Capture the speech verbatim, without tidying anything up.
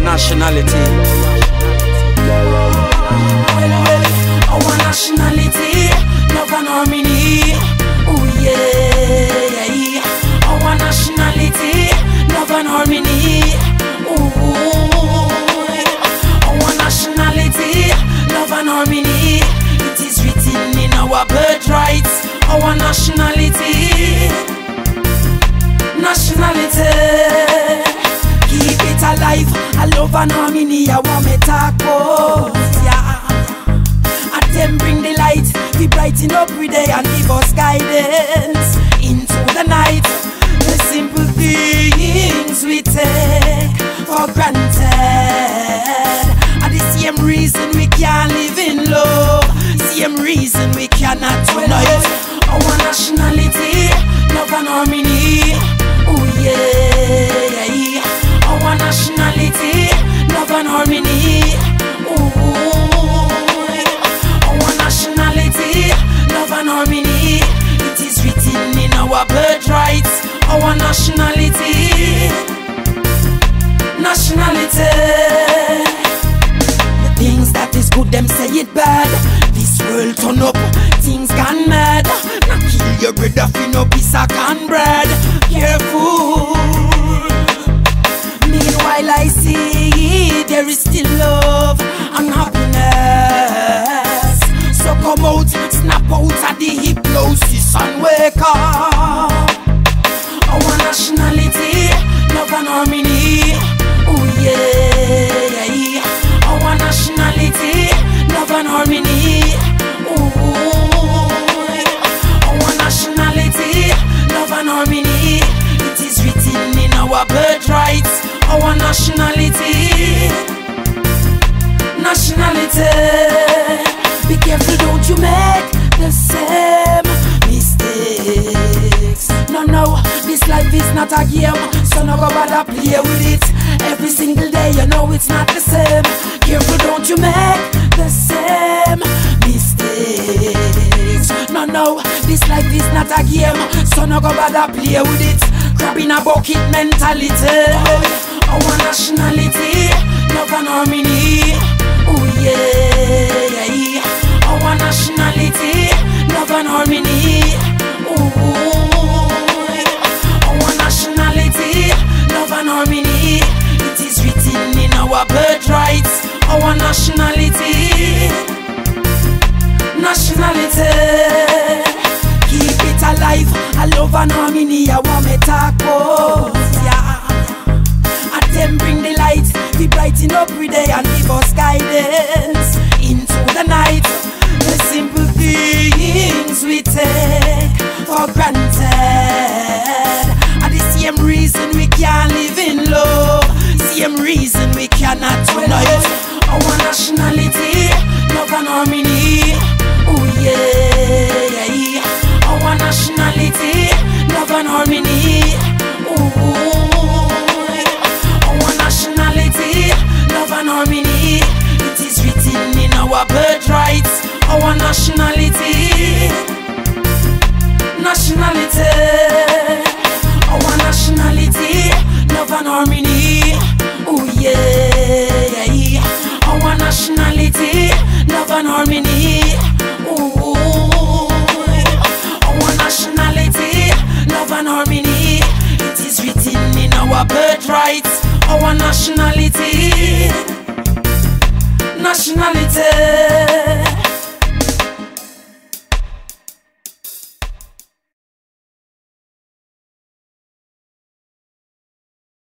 nationality. Our nationality, love and harmony. Oh yeah. Our nationality, love and harmony. Oh, our nationality, love and harmony. It is written in our birthright. Our nationality, nationality. Keep it alive. I love and harmony. I want me talk about, yeah. And them bring the light. We brighten up every day and give us guidance into the night. The simple things we take for granted, and the same reason we can't live in love, same reason we cannot unite. Our nationality, love and harmony. Oh yeah. Our nationality, love and harmony. Oh, our nationality, love and harmony. It is written in our birthright. Our nationality, nationality. The things that is good, them say it bad. This world turn up, things gone mad. Now kill your brother for no piece of can bread. Careful. Meanwhile I see there is still love and happiness. So come out, snap out of the hypnosis and wake up. Our nationality, love and harmony. Oh yeah. Our nationality, love and harmony. Oh, our nationality, love and harmony. It is written in our birthright. Our nationality, nationality. Be careful, don't you make the same mistakes. No, no, this life is not a game, so no go bother play with it. Every single day you know it's not the same. Careful, don't you make the same mistakes. No, no, this life is not a game, so no go bother play with it. Crab in a bucket mentality. Our nationality, love and harmony. Oh yeah. Our nationality, love and harmony. Oh, our nationality, love and harmony. It is written in our birthright. Our nationality, nationality. Keep it alive. I love and harmony. I want me talk about, yeah. Them bring the light, we brighten up every day and give us guidance into the night. The simple things we take for granted, and the same reason we can't live in love, same reason we cannot unite. Our nationality, love and harmony. Oh yeah. Our nationality, love and harmony. Oh, love and harmony. It is written in our birthright. Our nationality, nationality. Our nationality, love and harmony. Oh yeah. Our nationality, love and harmony. Oh, our nationality, love and harmony. It is written in our birthright. Our nationality, nationality.